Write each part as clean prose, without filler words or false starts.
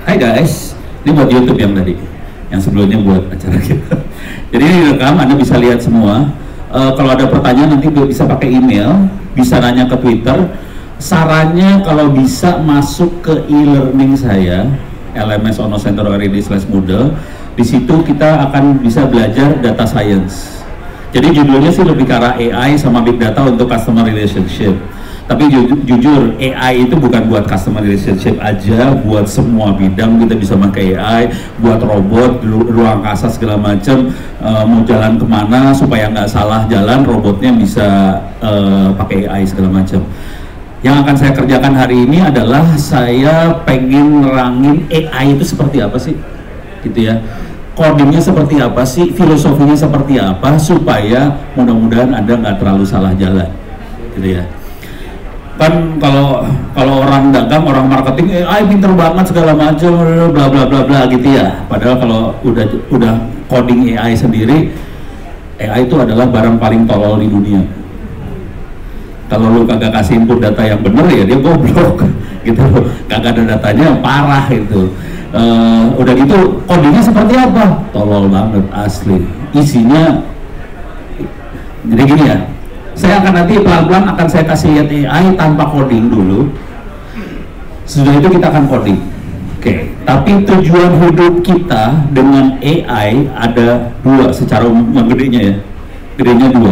Hai guys, ini buat YouTube yang tadi, yang sebelumnya buat acara kita. Jadi ini direkam, Anda bisa lihat semua. Kalau ada pertanyaan nanti bisa pakai email, bisa nanya ke Twitter. Sarannya kalau bisa masuk ke e-learning saya, LMS Ono Center ORID/Moodle. Di situ kita akan bisa belajar data science. Jadi judulnya sih lebih ke arah AI sama big data untuk customer relationship. Tapi jujur, AI itu bukan buat customer relationship aja, buat semua bidang kita bisa pakai AI, buat robot, ruang angkasa segala macam, mau jalan kemana supaya nggak salah jalan, robotnya bisa pakai AI segala macam. Yang akan saya kerjakan hari ini adalah saya pengen nerangin AI itu seperti apa sih, gitu ya. Codingnya seperti apa sih, filosofinya seperti apa, supaya mudah-mudahan Anda nggak terlalu salah jalan, gitu ya. Kan kalau orang dagang, orang marketing, AI pinter banget segala macam, bla bla bla bla gitu ya. Padahal kalau udah coding AI sendiri, AI itu adalah barang paling tolol di dunia. Kalau lu kagak kasih input data yang bener ya dia goblok, gitu. Kagak ada datanya parah itu. Udah gitu codingnya seperti apa? Tolol banget asli. Isinya jadi gini ya. Saya akan nanti pelan-pelan akan saya kasih lihat AI tanpa coding dulu. Sesudah itu kita akan coding. Oke. Tapi tujuan hidup kita dengan AI ada dua secara yang gedenya ya. Gedenya dua.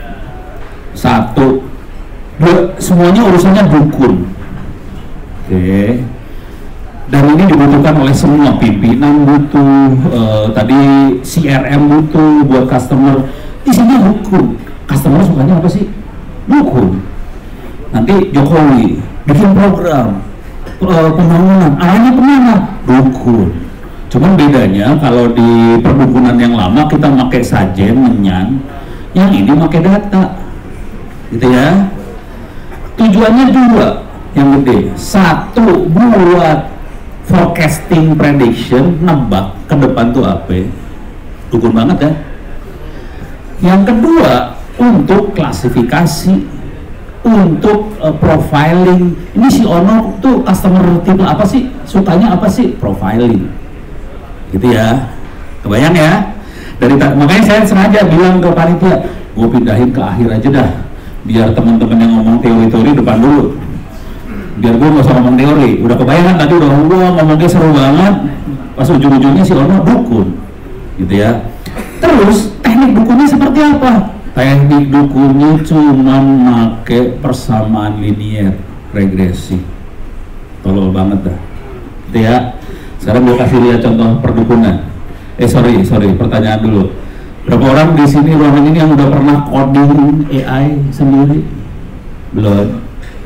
Satu, dua, semuanya urusannya dukun. Oke. Dan ini dibutuhkan oleh semua, pimpinan butuh, tadi CRM butuh buat customer. Isinya dukun. Customer sukanya apa sih? Dukun. Nanti Jokowi bikin program pembangunan, arahnya kemana? Dukun. Cuman bedanya kalau di perdukunan yang lama kita pakai sajen, menyan, yang ini pakai data, gitu ya. Tujuannya dua yang gede. Satu, buat forecasting, prediction, nebak ke depan tuh apa. Dukun banget ya. Yang kedua, untuk klasifikasi, untuk profiling. Ini si Ono tuh customer tipe apa sih, sukanya apa sih, profiling, gitu ya. Kebayang ya. Makanya saya sengaja bilang ke panitia, gue pindahin ke akhir aja dah, biar teman-teman yang ngomong teori-teori depan dulu, biar gue nggak usah ngomong teori. Udah kebayang kan tadi udah ngomongnya seru banget, pas ujung-ujungnya si Ono dukun, gitu ya. Terus teknik dukunnya seperti apa? Teknik dukunnya cuma pakai persamaan linier regresi. Tolol banget dah, gitu ya. Sekarang gue kasih lihat contoh perdukunan. Sorry, pertanyaan dulu. Berapa orang di sini ruangan ini yang udah pernah coding AI sendiri? Belum.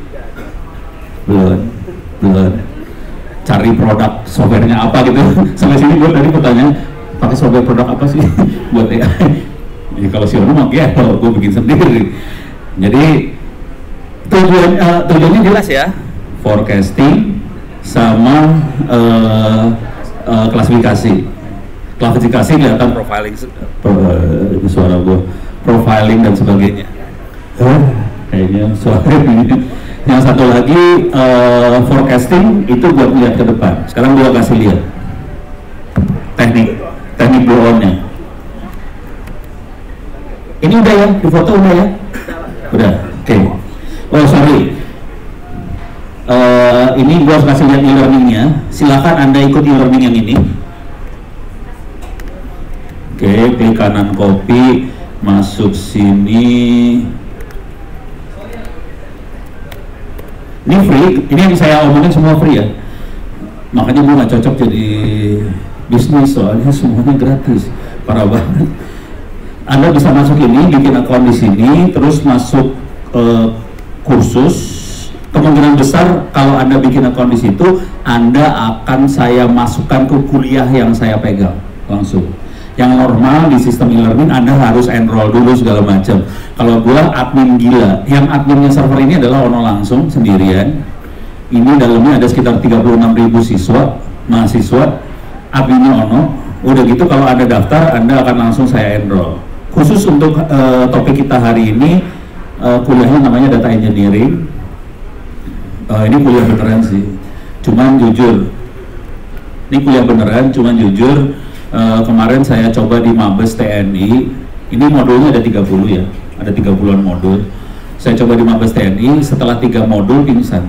Cari produk softwarenya apa gitu. Sampai sini gue tadi pertanyaan, pakai software produk apa sih buat AI? Jadi kalau si Ono mah kalau gue bikin sendiri. Jadi tujuannya jelas ya, forecasting sama klasifikasi kelihatan profiling, suara gue, profiling dan sebagainya. Kayaknya suara ini. Yang satu lagi forecasting itu buat lihat ke depan. Sekarang gue kasih lihat teknik blow on-nya. Ini udah ya, di foto udah ya? Udah, oke. Oh sorry, ini gua harus kasih lihat e-learningnya. Silakan Anda ikut e-learning yang ini. Oke, klik kanan copy, masuk sini. Ini free, ini yang saya omongin semua free ya. Makanya gua nggak cocok jadi bisnis, soalnya semuanya gratis, parah banget. Anda bisa masuk ini, bikin akun di sini, terus masuk kursus. Kemungkinan besar kalau Anda bikin akun di situ, Anda akan saya masukkan ke kuliah yang saya pegang langsung. Yang normal di sistem e-learning Anda harus enroll dulu segala macam. Kalau gua admin gila, yang adminnya server ini adalah Ono langsung sendirian. Ini dalamnya ada sekitar 36.000 mahasiswa, adminnya Ono. Udah gitu kalau Anda daftar, Anda akan langsung saya enroll. Khusus untuk topik kita hari ini, kuliahnya namanya data engineering. Ini kuliah beneran sih, cuman jujur Ini kuliah beneran, cuman jujur kemarin saya coba di Mabes TNI. Ini modulnya ada 30 ya, ada 30-an modul. Saya coba di Mabes TNI, setelah 3 modul pingsan.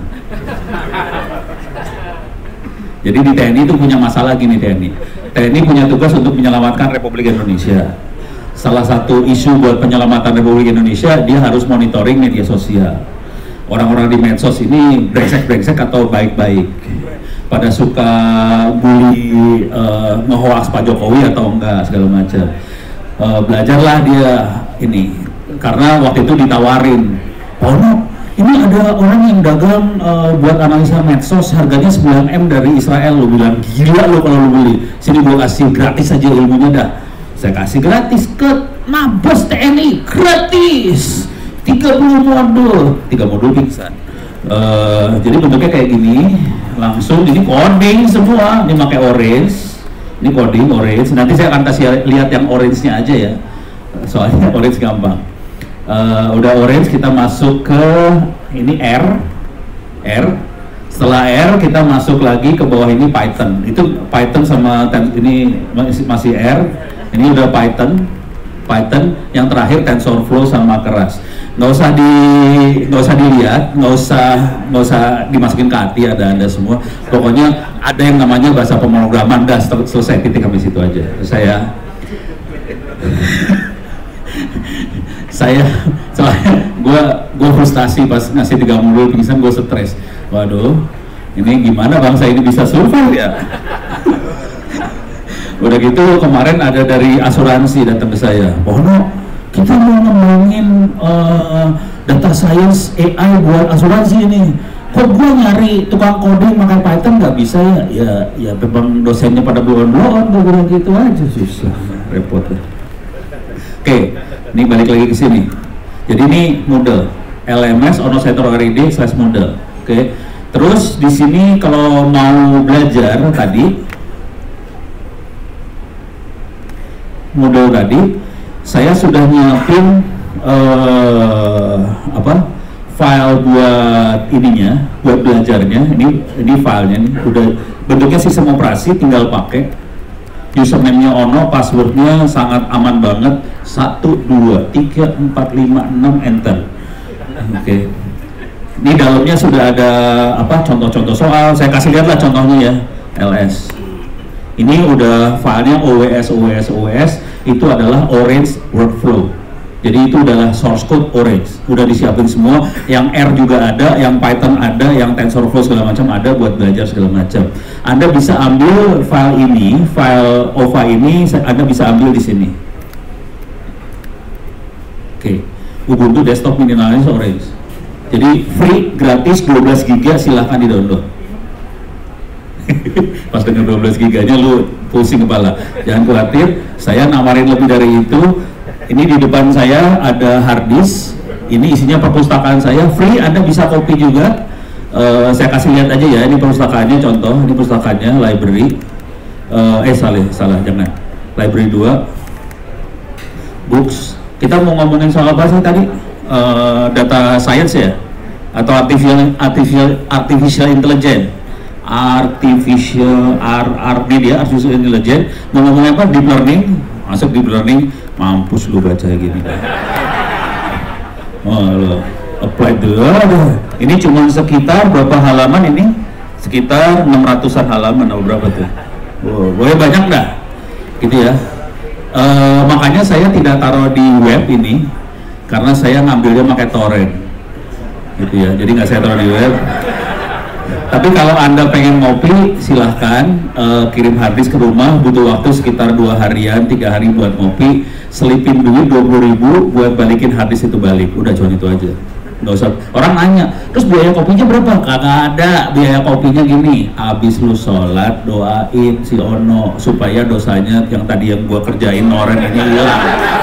Jadi di TNI itu punya masalah gini, TNI punya tugas untuk menyelamatkan Republik Indonesia. Salah satu isu buat penyelamatan Republik Indonesia, dia harus monitoring media sosial. Orang-orang di medsos ini brengsek-brengsek atau baik-baik, pada suka bully, nge-hoax Pak Jokowi atau enggak, segala macam. Belajarlah dia ini, karena waktu itu ditawarin, ini ada orang yang dagang buat analisa medsos, harganya 9M dari Israel. Lo bilang, gila lo kalau lo beli, sini gue kasih gratis aja ilmunya dah. Saya kasih gratis ke Mabes TNI, gratis 30 modul, 3 modul pingsan. Jadi bentuknya kayak gini, langsung ini coding semua, ini pakai orange, ini coding orange. Nanti saya akan kasih lihat yang orange-nya aja ya, soalnya orange gampang. Udah orange, kita masuk ke ini R. Setelah R kita masuk lagi ke bawah, ini Python. Itu Python sama ini masih R. Ini udah Python. Yang terakhir TensorFlow sama keras. Nggak usah dilihat, nggak usah dimasukin ke hati, ada semua. Pokoknya ada yang namanya bahasa pemrograman, dah selesai, titik sampai situ aja. Soalnya gue frustasi pas ngasih 3 modul pingsan, gue stres. Waduh, ini gimana bangsa ini bisa survive ya? Udah gitu kemarin ada dari asuransi datang ke saya, kita mau ngembangin data science AI buat asuransi ini. Kok gue nyari tukang coding pakai Python nggak bisa ya? Ya memang dosennya pada blow-on, gue bilang gitu aja, susah, repot ya. Oke, ini balik lagi ke sini. Jadi ini Moodle, LMS ono setor RID/Moodle. Oke, terus di sini kalau mau belajar tadi Moodle tadi, saya sudah nyiapin file buat ininya, buat belajarnya. Ini filenya nih, udah bentuknya sistem operasi, tinggal pakai. Username-nya ono, passwordnya sangat aman banget. 1, 2, 3, 4, 5, 6, enter. Oke. Ini dalamnya sudah ada contoh-contoh soal. Saya kasih lihat lah contohnya ya, LS. Ini udah filenya OWS itu adalah Orange Workflow. Jadi itu adalah source code Orange, udah disiapin semua. Yang R juga ada, yang Python ada, yang TensorFlow segala macam ada buat belajar segala macam. Anda bisa ambil file ini, file OVA ini, Anda bisa ambil di sini. Oke, Ubuntu Desktop Minimalist Orange. Jadi free, gratis, 12 GB, silahkan di-download. Pas dengan 12 giganya lu pusing kepala. Jangan khawatir, saya nawarin lebih dari itu. Ini di depan saya ada hard disk. Ini isinya perpustakaan saya, free, Anda bisa copy juga. Saya kasih lihat aja ya, ini perpustakaannya contoh, ini pustakaannya library. Salah, jangan. Library 2. Books. Kita mau ngomongin soal apa sih tadi? Data science ya? Atau artificial intelligence. Artificial intelligence. Mau ngomong apa? Deep learning. Masuk deep learning, mampus lu baca gini. Apply dulu. Ini cuma sekitar berapa halaman ini? Sekitar 600-an halaman atau berapa tuh? Boleh banyak dah, gitu ya. Makanya saya tidak taruh di web ini, karena saya ngambilnya pakai torrent, gitu ya. Jadi nggak saya taruh di web. Tapi kalau Anda pengen ngopi, silahkan kirim harddisk ke rumah. Butuh waktu sekitar 2 harian, 3 hari buat ngopi. Selipin duit 20.000 buat balikin harddisk itu balik. Udah cuma itu aja. Nggak usah. Orang nanya, terus biaya kopinya berapa? Kagak ada. Biaya kopinya gini, abis lu sholat, doain si Ono supaya dosanya yang tadi yang gua kerjain orang ini hilang.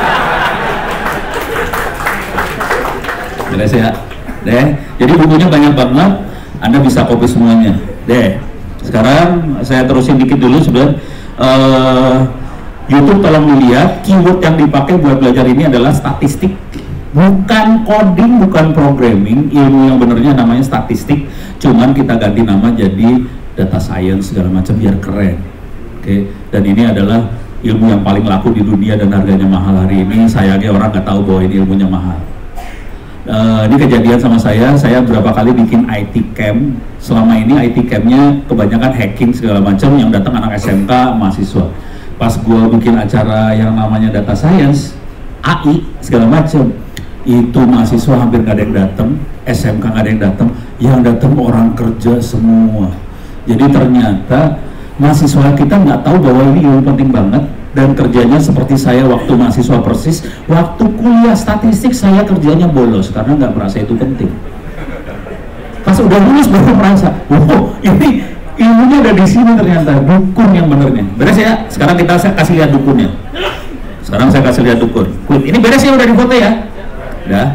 Jelas ya? Deh. Jadi bukunya banyak banget. Anda bisa copy semuanya deh. Sekarang saya terusin dikit dulu sebenarnya. YouTube tolong dilihat, keyword yang dipakai buat belajar ini adalah statistik, bukan coding, bukan programming. Ilmu yang benernya namanya statistik, cuman kita ganti nama jadi data science segala macam biar keren. Oke, dan ini adalah ilmu yang paling laku di dunia dan harganya mahal hari ini. Sayangnya orang nggak tahu bahwa ini ilmunya mahal. Ini kejadian sama saya berapa kali bikin IT camp. Selama ini IT campnya kebanyakan hacking segala macam, yang datang anak SMK, mahasiswa. Pas gua bikin acara yang namanya data science, AI segala macam, itu mahasiswa hampir nggak ada yang datang, SMK nggak ada yang datang, yang datang orang kerja semua. Jadi ternyata mahasiswa kita nggak tahu bahwa ini ilmu penting banget, dan kerjanya seperti saya waktu mahasiswa persis. Waktu kuliah statistik saya kerjanya bolos karena nggak merasa itu penting. Pas udah lulus baru merasa, oh ini ilmunya ada di sini ternyata, dukun yang benernya. Beres ya? Sekarang kita kasih lihat dukunnya. Sekarang saya kasih lihat dukun. Ini beres ya, udah difoto ya? Udah.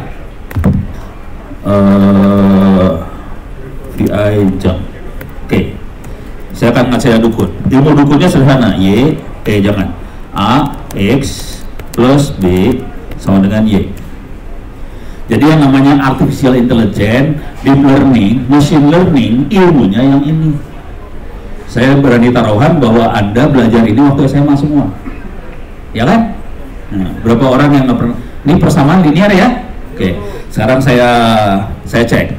VI jam. Oke. Saya akan ngasih lihat dukun. Ilmu dukunnya sederhana. Jangan. A, X plus B sama dengan Y. Jadi yang namanya artificial intelligence, deep learning, machine learning, ilmunya yang ini. Saya berani taruhan bahwa Anda belajar ini waktu SMA semua. Ya kan? Nah, berapa orang yang nggak pernah? Ini persamaan linear ya? Oke. Sekarang saya cek.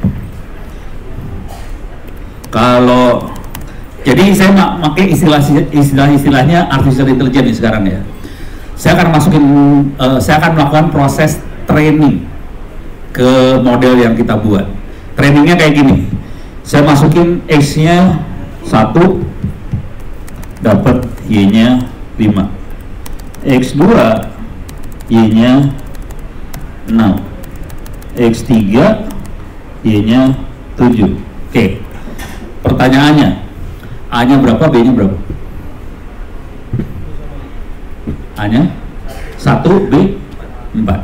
Kalau jadi saya pakai istilahnya artificial intelligence sekarang ya. Saya akan melakukan proses training ke model yang kita buat. Trainingnya kayak gini. Saya masukin X-nya 1, dapat Y-nya 5. X2, Y-nya 6. X3, Y-nya 7. Oke. Pertanyaannya, A-nya berapa, B-nya berapa? A-nya 1, B 4.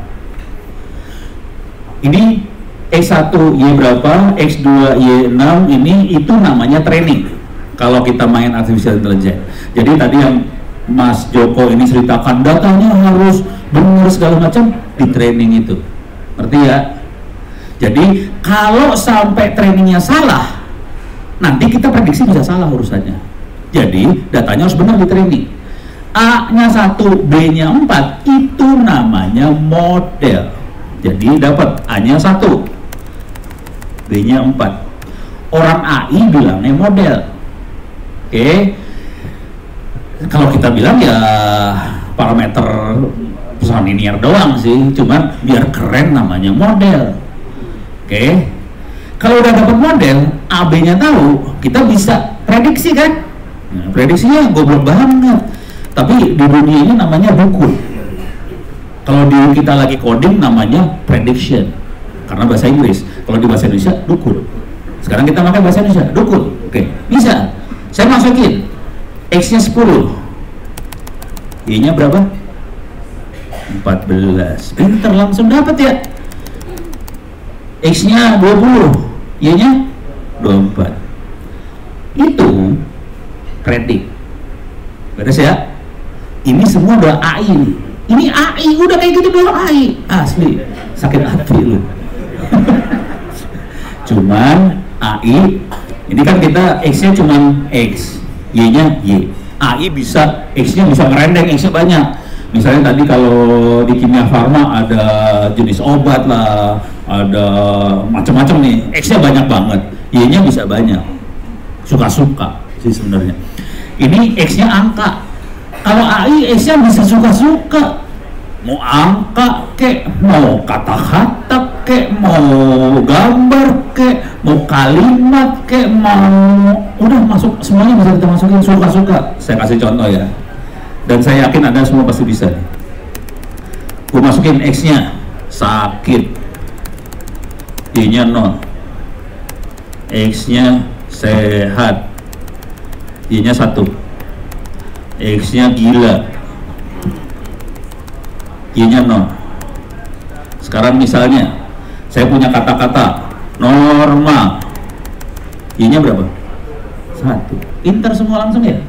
Ini X1 Y berapa, X2 Y 6, ini itu namanya training kalau kita main artificial intelligence. Jadi tadi yang Mas Joko ini ceritakan, datanya harus benar segala macam, di training itu. Ngerti ya? Jadi kalau sampai trainingnya salah, nanti kita prediksi bisa salah urusannya. Jadi datanya harus benar di training. A-nya 1, B-nya 4, itu namanya model. Jadi dapat A-nya 1, B-nya 4. Orang AI bilangnya model. Oke. Kalau kita bilang ya parameter pesan linear doang sih, cuman biar keren namanya model. Oke. Kalau udah dapat model, AB-nya tahu, kita bisa prediksi kan? Nah, prediksinya goblok banget. Tapi di dunia ini namanya dukun. Kalau di kita lagi coding namanya prediction, karena bahasa Inggris. Kalau di bahasa Indonesia dukun. Sekarang kita pakai bahasa Indonesia dukun. Oke, bisa. Saya masukin X-nya 10, Y-nya berapa? 14. Pinter, langsung dapat ya. X-nya 20, Y-nya 24. Itu predik. Beres ya? Ini semua udah AI nih. Ini AI, udah kayak gitu doang AI. Asli, sakit hati lu. Cuman AI, ini kan kita X-nya cuman X, Y-nya Y. AI bisa, X-nya bisa ngerendeng, X-nya banyak. Misalnya tadi kalau di kimia farma ada jenis obat lah, ada macam-macam nih, X-nya banyak banget, Y-nya bisa banyak. Suka-suka sih sebenarnya. Ini X-nya angka. Kalau AI X-nya bisa suka-suka. Mau angka kek, mau kata-kata kek, mau gambar kek, mau kalimat kek, mau udah masuk, semuanya bisa kita masukin suka-suka. Saya kasih contoh ya. Dan saya yakin Anda semua pasti bisa. Gue masukin X-nya sakit, Y-nya 0, X-nya sehat, Y-nya 1, X-nya gila, Y-nya 0. Sekarang misalnya saya punya kata-kata normal, Y-nya berapa? 1. Pinter semua langsung ya.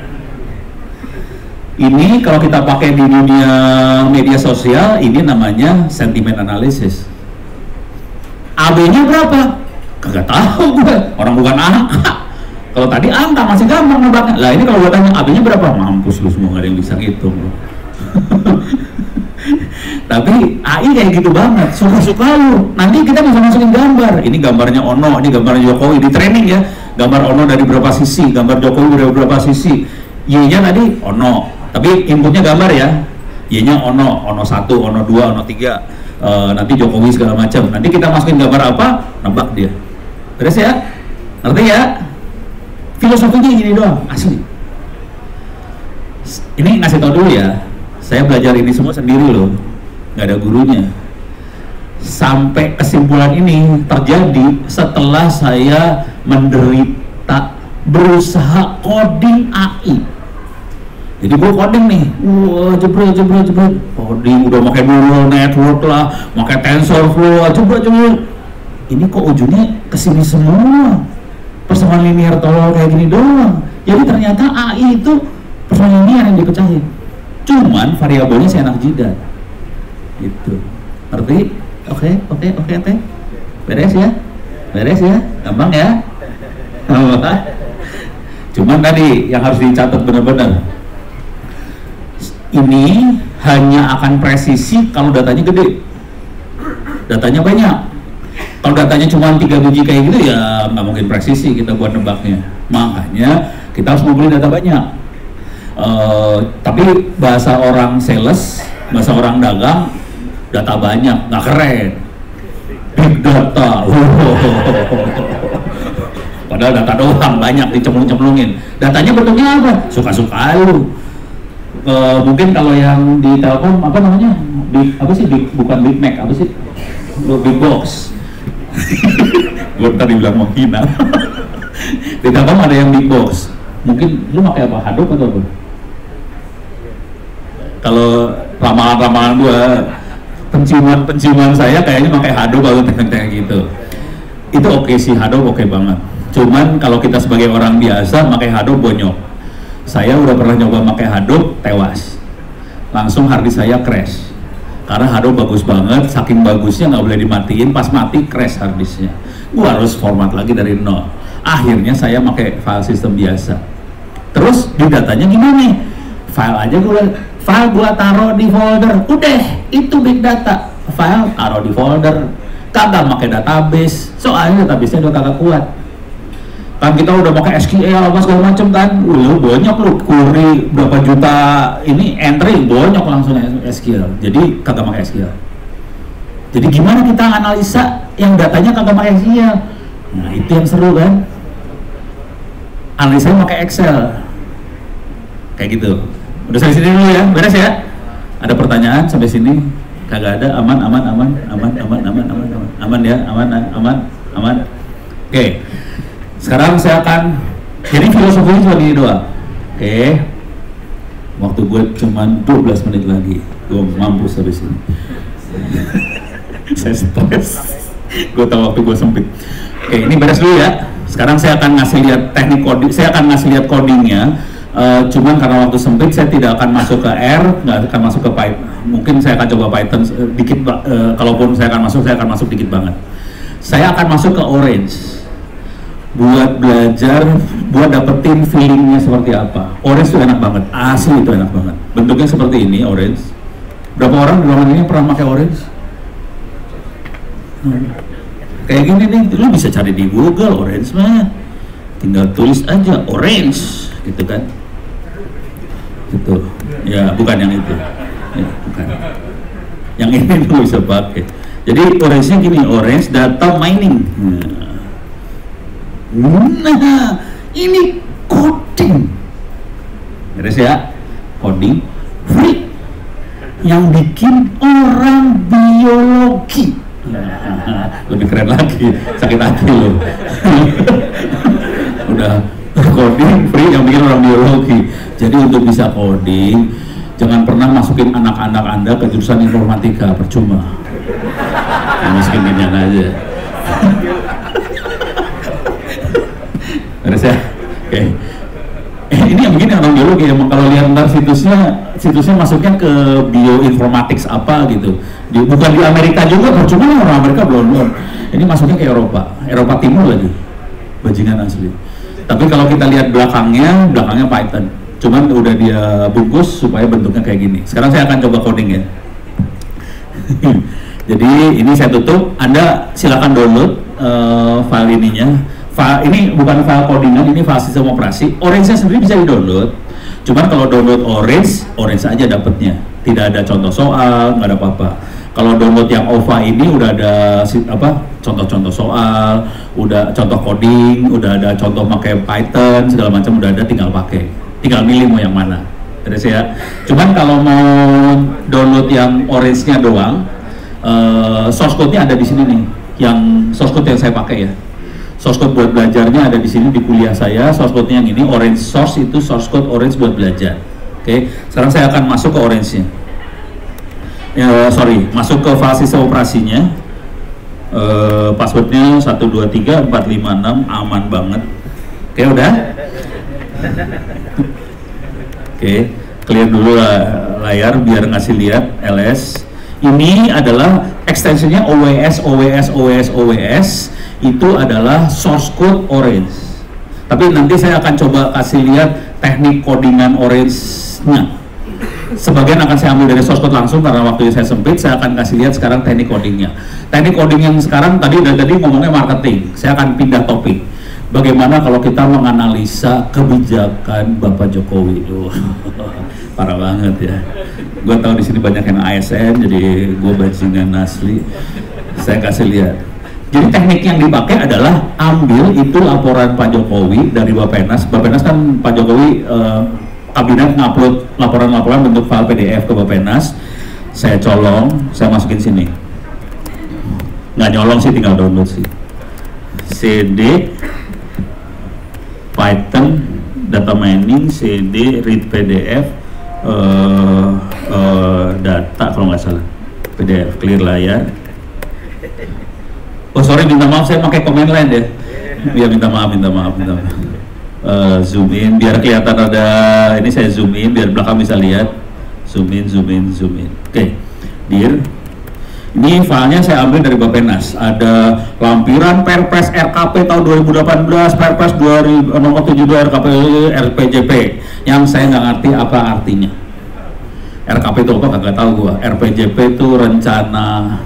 Ini kalau kita pakai di dunia media sosial, ini namanya sentiment analysis. AB-nya berapa? Kagak tahu gue, orang bukan angka. Kalau tadi angka masih gampang nebaknya. Lah ini kalau gue tanya AB-nya berapa? Mampus lu semua, gak ada yang bisa ngitung. Tapi AI kayak gitu banget, suka-suka lu. Nanti kita bisa masukin gambar. Ini gambarnya Ono, ini gambarnya Jokowi di training ya. Gambar Ono dari berapa sisi, gambar Jokowi dari berapa sisi. Y-nya tadi Ono, tapi inputnya gambar ya. Y-nya Ono 1, Ono 2, Ono 3. Nanti Jokowi segala macam. Nanti kita masukin gambar apa? Nebak dia. Beres ya? Ngerti ya? Filosofinya gini doang, asli. Ini ngasih tau dulu ya. Saya belajar ini semua sendiri loh, nggak ada gurunya. Sampai kesimpulan ini terjadi setelah saya menderita berusaha coding AI. Jadi gue coding nih, wah jebret, coding udah pakai neural network lah, pakai TensorFlow, jebret. Ini kok ujungnya kesini semua, persamaan linear tolol kayak gini doang. Jadi ternyata AI itu persamaan linear yang dipecahin. Cuman variabelnya saya enak jidat gitu, ngerti? Oke, teh beres ya, gampang ya. Cuman tadi yang harus dicatat benar-benar, ini hanya akan presisi kalau datanya gede, datanya banyak. Kalau datanya cuma 3 biji kayak gitu ya nggak mungkin presisi kita buat nebaknya. Makanya kita harus membeli data banyak. Tapi bahasa orang sales, bahasa orang dagang, data banyak, nggak keren. Big data, padahal data doang banyak dicemplung-cemplungin. Datanya bentuknya apa? Suka-suka lu. Mungkin kalau yang di Telkom apa namanya? Apa sih? Bukan Big Mac, apa sih? Big Box. Gue tadi bilang mau hina. Di Telkom ada yang Big Box. Mungkin lu pakai apa? Hadoop atau apa? Kalau ramalan-ramalan gua, penciuman saya kayaknya pakai Hadoop atau kayak gitu. Itu oke sih, Hadoop oke banget. Cuman kalau kita sebagai orang biasa pakai Hadoop bonyok. Saya udah pernah nyoba pakai Hadoop, tewas. Langsung hard disk saya crash. Karena Hadoop bagus banget, saking bagusnya nggak boleh dimatiin, pas mati crash hard disknya. Gua harus format lagi dari nol. Akhirnya saya pakai file system biasa. Terus di datanya gimana nih? File gua taruh di folder, udah itu big data. File taruh di folder, kagak pakai database, soalnya database-nya udah kagak kuat. Kan kita udah pakai SQL apa segala macem kan, banyak lu query berapa juta ini entry banyak langsung SQL. Jadi kagak pakai SQL. Jadi gimana kita analisa yang datanya kagak pakai SQL? Nah itu yang seru kan? Analisanya pakai Excel, kayak gitu. Udah sampai sini dulu ya, beres ya. Ada pertanyaan sampai sini? Kagak ada, aman ya, aman. Oke. Sekarang saya akan, jadi filosofinya cuma gini doang. Oke. Waktu gue cuma 12 menit lagi, gue mampus habis ini. Saya stres. Gue tahu waktu gue sempit. Oke, ini beres dulu ya. Sekarang saya akan ngasih lihat teknik coding, saya akan ngasih lihat codingnya. Cuman karena waktu sempit saya tidak akan masuk ke R, nggak akan masuk ke Python. Mungkin saya akan coba Python dikit, kalaupun saya akan masuk dikit banget. Saya akan masuk ke Orange buat belajar, buat dapetin feelingnya seperti apa. Orange itu enak banget, asli itu enak banget. Bentuknya seperti ini Orange. Berapa orang di ruangan ini pernah pakai Orange? Kayak gini nih, lu bisa cari di Google Orange mah. Tinggal tulis aja Orange, gitu kan? Gitu. Ya, bukan yang itu. Ya, bukan. Yang ini lu bisa pakai. Jadi Orange-nya gini, Orange Data Mining. Nah, ini coding. Beres ya? Coding free. Yang bikin orang biologi. Lebih keren lagi, sakit hati loh. Udah coding free yang bikin orang biologi. Jadi untuk bisa coding, jangan pernah masukin anak-anak Anda ke jurusan informatika, percuma. Masukin ginian aja. Beres ya? Oke. Ini yang begini orang biologi, emang kalau lihat ntar situsnya masuknya ke bioinformatics apa gitu. Bukan di Amerika juga, percuma orang Amerika belum. Ini masuknya ke Eropa Timur lagi. Bajingan asli. Tapi kalau kita lihat belakangnya Python. Cuman udah dia bungkus supaya bentuknya kayak gini. Sekarang saya akan coba coding ya. Jadi ini saya tutup. Anda silakan download file ininya. Ini bukan file codingan, ini file sistem operasi. Orange-nya sendiri bisa di-download. Cuman kalau download Orange aja dapatnya. Tidak ada contoh soal, nggak ada apa-apa. Kalau download yang OVA ini udah ada contoh-contoh soal, udah contoh coding, udah ada contoh pakai Python segala macam, udah ada, tinggal pakai, tinggal milih mau yang mana. Terus ya. Cuman kalau mau download yang Orange-nya doang, source code-nya ada di sini nih. Yang source code yang saya pakai ya. Source code buat belajarnya ada di sini di kuliah saya. Source code-nya yang ini, Orange Source, itu source code Orange buat belajar. Oke, sekarang saya akan masuk ke Orange-nya. Masuk ke file sistem operasinya. Passwordnya 123456, aman banget. Oke, udah. Oke, clear dulu layar biar ngasih lihat ls. Ini adalah extensionnya OWS. Itu adalah source code Orange. Tapi nanti saya akan coba kasih lihat teknik codingan Orange-nya. Sebagian akan saya ambil dari source code langsung karena waktunya saya sempit. Saya akan kasih lihat sekarang teknik codingnya. Teknik coding yang sekarang tadi ngomongnya marketing. Saya akan pindah topik. Bagaimana kalau kita menganalisa kebijakan Bapak Jokowi? Parah banget ya. Gue tahu di sini banyak yang ASN, jadi gue bajingan asli. Saya kasih lihat. Jadi teknik yang dipakai adalah ambil itu laporan Pak Jokowi dari Bappenas. Bappenas kan Pak Jokowi kabinet ngupload laporan-laporan bentuk file PDF ke Bappenas. Saya colong, saya masukin sini. Nggak nyolong sih, tinggal download sih. CD Python data mining, CD read PDF data kalau nggak salah, PDF clear layar. Oh sorry, minta maaf saya pakai command line ya. Ya minta maaf. Zoom in biar kelihatan ada ini, saya zoom in biar belakang bisa lihat. Zoom in. Oke, dir. Ini filenya saya ambil dari Bappenas. Ada lampiran Perpres RKP tahun 2018, Perpres nomor 72 RKP RPJP. Yang saya nggak ngerti apa artinya. RKP itu apa? Nggak tahu gua. RPJP itu rencana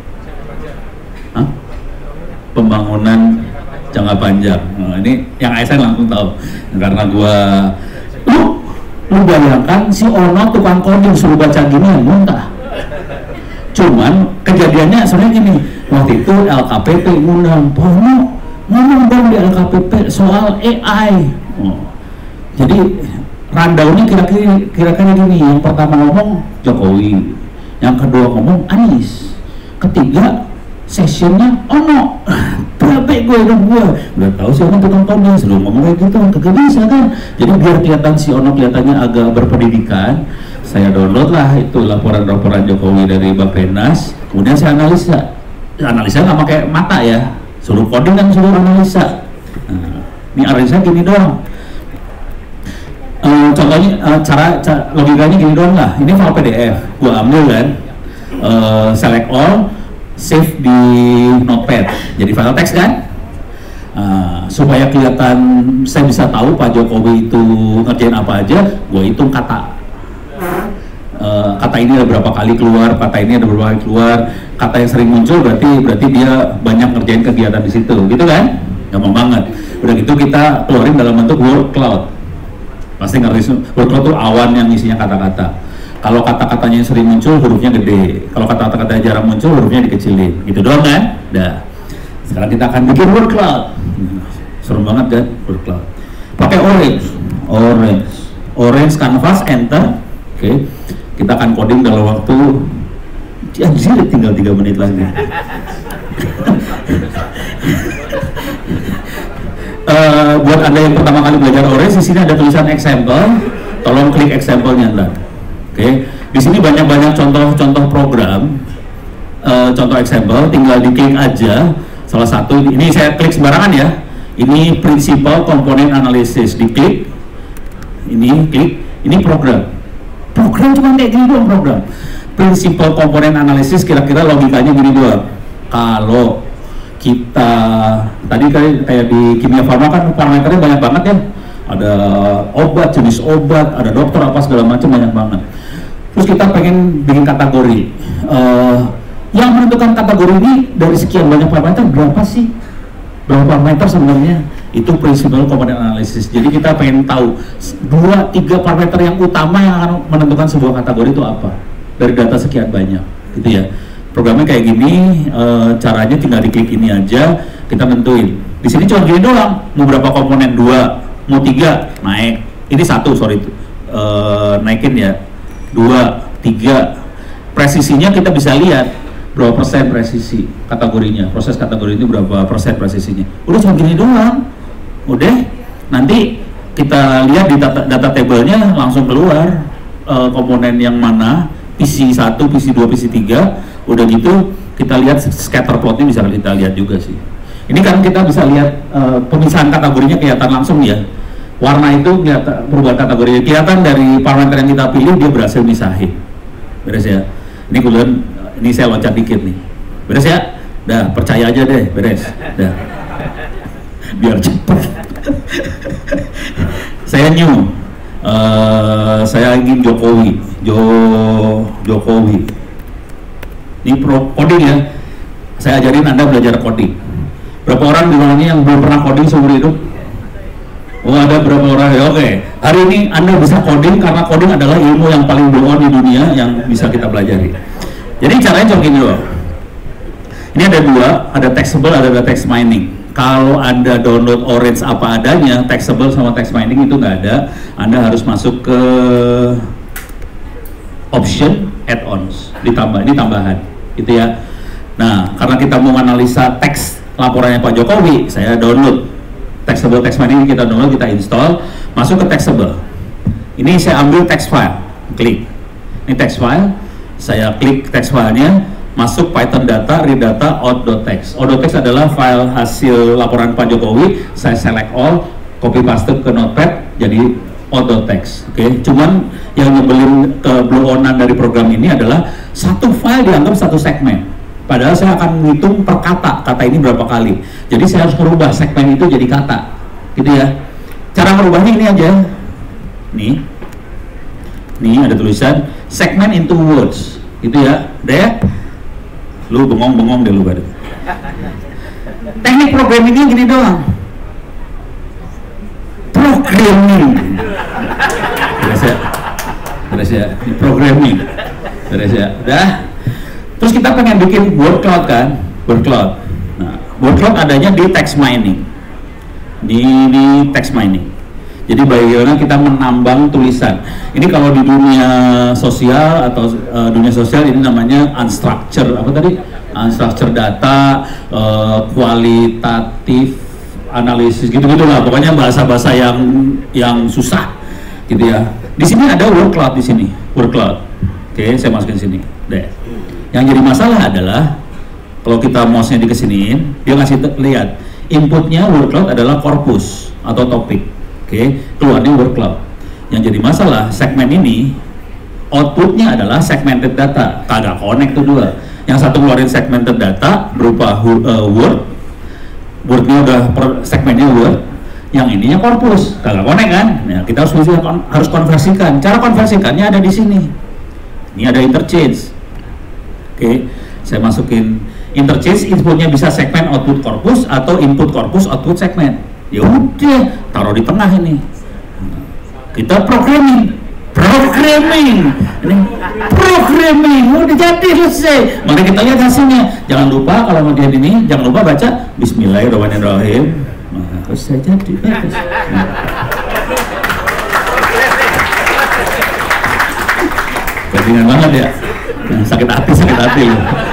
pembangunan jangka panjang. Nah, ini yang ASN langsung tahu. Karena gua lu bayangkan si Ono tukang coding suruh baca gini yang muntah. Cuman kejadiannya sebenarnya gini, waktu itu LKPP ngundang Pono ngomong dong di LKPP soal AI. Jadi rundownnya kira-kira gini, yang pertama ngomong Jokowi, yang kedua ngomong Anies, ketiga sessionnya Ono. Berapa gue udah tahu si Ono tukang coding, sebelum ngomong kayak gitu kagak bisa kan. Jadi biar kelihatan si Ono kelihatannya agak berpendidikan, saya download lah itu laporan Jokowi dari Bappenas. Kemudian saya analisa nggak pakai mata ya, suruh coding kan suruh analisa. Nah, ini analisa gini doang. Contohnya cara logikanya gini doang lah. Ini file PDF, gua ambil kan, select all, save di notepad, jadi file teks kan. Supaya kelihatan saya bisa tahu Pak Jokowi itu ngerjain apa aja, gue hitung kata ini ada berapa kali keluar, kata ini ada berapa kali keluar, kata yang sering muncul berarti dia banyak ngerjain kegiatan di situ, gitu kan? Gampang banget. Udah gitu kita keluarin dalam bentuk word cloud. Pasti ngerti, word cloud itu awan yang isinya kata-kata. Kalau kata-katanya yang sering muncul hurufnya gede, kalau kata-katanya jarang muncul hurufnya dikecilin, gitu doang kan? Dah. Sekarang kita akan bikin word cloud. Serem banget kan word cloud. Pakai orange canvas, enter. Oke. Kita akan coding dalam waktu anjir tinggal 3 menit lagi. Buat Anda yang pertama kali belajar Orange, di sini ada tulisan example. Tolong klik example-nya ntar. Oke. Di sini banyak contoh program, contoh example, tinggal diklik aja. Salah satu ini saya klik sembarangan ya. Ini principal component analysis, diklik. Ini klik, ini program cuma kayak gini doang program. Principal component analysis kira-kira logikanya gini doang. Kalau kita tadi kayak di kimia farma kan parameternya banyak banget ya, ada obat, jenis obat, ada dokter apa segala macam, banyak banget. Terus kita pengen bikin kategori, yang menentukan kategori ini dari sekian banyak parameter berapa sih, berapa parameter sebenarnya, itu principal component analysis. Jadi kita pengen tahu 2-3 parameter yang utama yang akan menentukan sebuah kategori itu apa dari data sekian banyak, gitu ya. Programnya kayak gini, caranya tinggal diklik ini aja, kita nentuin. Di sini cuma gini doang, mau berapa komponen, 2, mau 3, naik. Ini 1, sorry, naikin ya, 2, 3. Presisinya kita bisa lihat berapa persen presisi kategorinya, proses kategori ini berapa persen presisinya. Udah cuma gini doang, udah. Nanti kita lihat di data tabelnya langsung keluar komponen yang mana, PC1, PC2, PC3. Udah gitu kita lihat scatter plotnya, bisa kita lihat juga sih. Ini kan kita bisa lihat pemisahan kategorinya kelihatan langsung ya. Warna itu kelihatan perubahan kategorinya, kelihatan dari parameter yang kita pilih dia berhasil misahin. Beres ya. Ini kemudian ini saya loncat dikit nih. Beres ya? Dah, percaya aja deh, beres. Dah. Biar cepat. Saya new. Saya ingin Jokowi. Jokowi. Ini coding ya. Saya ajarin Anda belajar coding. Berapa orang di ruangan ini yang belum pernah coding seumur hidup? Oh, ada berapa orang ya? Oke. Hari ini Anda bisa coding karena coding adalah ilmu yang paling bawah di dunia yang bisa kita pelajari. Jadi caranya coba gini loh. Ini ada 2, ada textable, ada text mining. Kalau Anda download Orange apa adanya, textable sama text mining itu nggak ada. Anda harus masuk ke option add-ons, ditambah, ini tambahan, gitu ya. Nah, karena kita mau analisa teks laporannya Pak Jokowi, saya download textable text mining, kita download, kita install, masuk ke textable. Ini saya ambil text file, klik. Ini text file, saya klik text filenya, masuk Python data, read data, out.txt. Out.txt adalah file hasil laporan Pak Jokowi, saya select all, copy paste ke notepad, jadi out.txt. Oke, cuman yang nyebelin ke blow on-an dari program ini adalah satu file dianggap satu segmen. Padahal saya akan menghitung per kata ini berapa kali. Jadi saya harus merubah segmen itu jadi kata, gitu ya. Cara merubahnya ini aja. Nih ada tulisan segment into words, gitu ya. Udah ya? Lu bengong-bengong deh lu baru. Teknik programmingnya gini doang. Programming. Beres ya. Ini programming. Beres ya. Udah. Terus kita pengen bikin word cloud kan? Word cloud. Nah, word cloud adanya di text mining. Di text mining. Jadi bagaimana kita menambang tulisan. Ini kalau di dunia sosial atau dunia sosial ini namanya unstructured, apa tadi? Unstructured data, kualitatif analisis, gitu-gitu lah. Pokoknya bahasa-bahasa yang susah, gitu ya. Di sini ada word cloud di sini, word cloud. Oke, saya masukin sini. Deh. Yang jadi masalah adalah kalau kita mouse-nya dikesiniin, dia ngasih lihat inputnya word cloud adalah korpus atau topik. Oke, keluarnya word cloud. Yang jadi masalah segmen ini outputnya adalah segmented data, kagak connect tuh dua. Yang satu keluarin segmented data berupa wordnya udah segmennya word, yang ininya korpus, kagak connect kan? Nah, kita harus konversikan. Cara konversikannya ada di sini. Ini ada interchange. Oke, saya masukin interchange, inputnya bisa segmen output korpus atau input korpus output segmen. Ya udah, taruh di tengah ini. Kita programming, ini programming, udah jadi selesai. Mari kita lihat hasilnya. Jangan lupa kalau mau lihat ini, jangan lupa baca Bismillahirrahmanirrahim. Nah, harus saya jadi. Ketinggalan banget ya. Nah, sakit hati.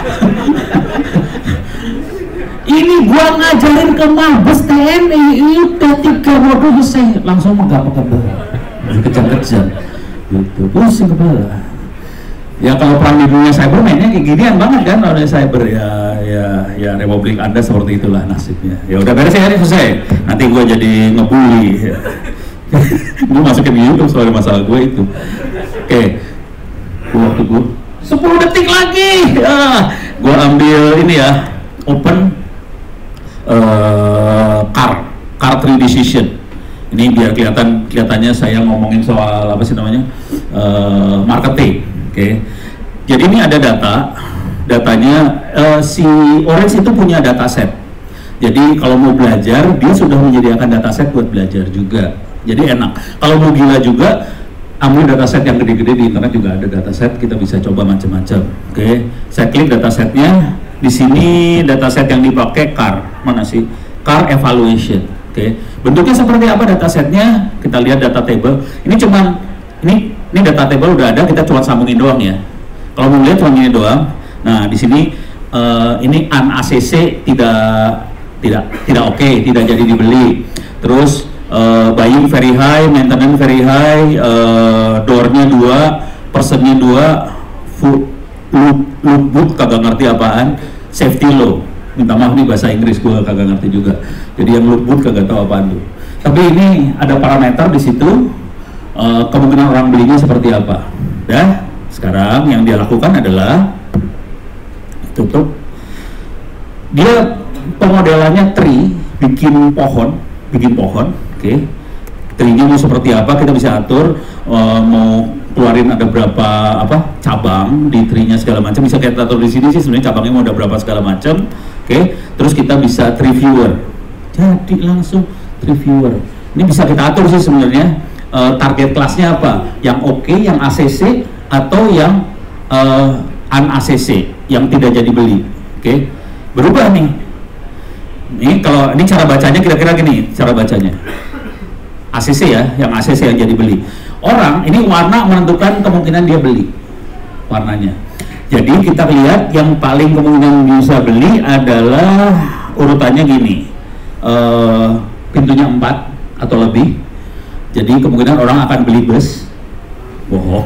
Ini gua ngajarin ke Mabes TNI, udah 3 modul selesai, langsung megap-megap, kejam-kejam, gitu, pusing kepala. Ya kalau perang di dunia cyber mainnya kayak ginian banget kan, oleh cyber ya Republik Anda seperti itulah nasibnya. Ya udah beres ya, ini selesai. Nanti gua jadi ngebully. Ya. Gua masukin di YouTube soal masalah gue itu. Oke, waktu gua 10 detik lagi. Gua ambil ini ya, open car tree decision. Ini biar kelihatannya saya ngomongin soal apa sih namanya, marketing. Oke. Jadi ini ada datanya, si Orange itu punya dataset. Jadi kalau mau belajar, dia sudah menyediakan dataset buat belajar juga. Jadi enak. Kalau mau gila juga, ambil dataset yang gede-gede di internet juga ada dataset. Kita bisa coba macam-macam. Oke. Saya klik datasetnya. Di sini dataset yang dipakai CAR. Mana sih? CAR evaluation. Oke. Bentuknya seperti apa datasetnya? Kita lihat data table. Ini cuman ini data table udah ada. Kita cuma sambungin doang ya. Kalau mau lihat cuma ini doang. Nah di sini ini ACC tidak oke, tidak jadi dibeli. Terus buying very high, maintenance very high, door-nya 2, person-nya 2, look good kagak ngerti apaan, safety low. Minta maaf nih bahasa Inggris gua kagak ngerti juga. Jadi yang look good kagak tahu apaan tuh. Tapi ini ada parameter di situ, kemungkinan orang belinya seperti apa. Dan sekarang yang dia lakukan adalah tutup. Dia pemodelannya tree, bikin pohon, oke. Tree-nya mau seperti apa kita bisa atur, mau keluarin ada berapa cabang di tree-nya segala macam bisa kita atur di sini sih sebenarnya cabangnya mau ada berapa segala macam, oke. Terus kita bisa tree viewer, jadi langsung tree viewer. Ini bisa kita atur sih sebenarnya target kelasnya apa, yang oke, yang ACC atau yang un-ACC, yang tidak jadi beli, oke. Berubah nih. Ini kalau ini cara bacanya kira-kira gini cara bacanya. ACC ya, yang ACC yang jadi beli. Orang ini warna menentukan kemungkinan dia beli warnanya. Jadi kita lihat yang paling kemungkinan bisa beli adalah urutannya gini. Pintunya 4 atau lebih. Jadi kemungkinan orang akan beli bus. Bohong.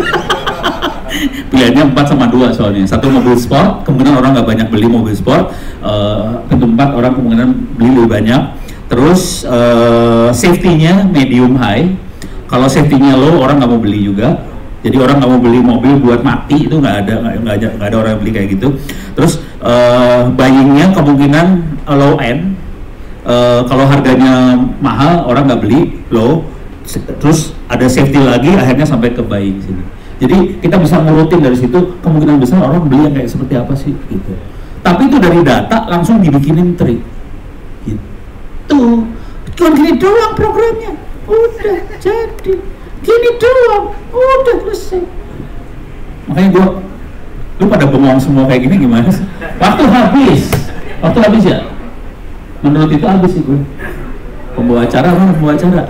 Pilihannya 4 sama 2 soalnya. 1 mobil sport, kemungkinan orang nggak banyak beli mobil sport. Pintu 4 orang kemungkinan beli lebih banyak. Terus safety-nya medium high. Kalau safety-nya low orang nggak mau beli juga. Jadi orang nggak mau beli mobil buat mati, itu nggak ada orang yang beli kayak gitu. Terus buying-nya kemungkinan low end. Kalau harganya mahal orang nggak beli, low. Terus ada safety lagi, akhirnya sampai ke buying sini. Jadi kita bisa ngurutin dari situ kemungkinan besar orang beli yang kayak seperti apa sih gitu. Tapi itu dari data langsung dibikinin trik gitu. Cuma gini doang programnya, udah jadi. Gini doang, udah selesai. Makanya lu pada bengong semua kayak gini gimana sih? Waktu habis ya. Menurut itu habis sih gue. Pembawa acara mana pembawa acara?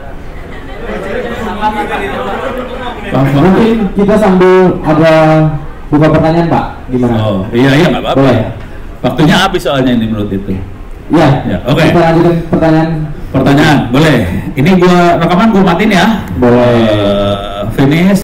Mungkin kita sambil ada buka pertanyaan Pak, gimana? Oh iya nggak apa-apa. Boleh. Waktunya habis soalnya ini menurut itu. Ya, oke. Kita lanjutin pertanyaan. Boleh. Ini gua rekaman gua matiin ya. Boleh. Finish.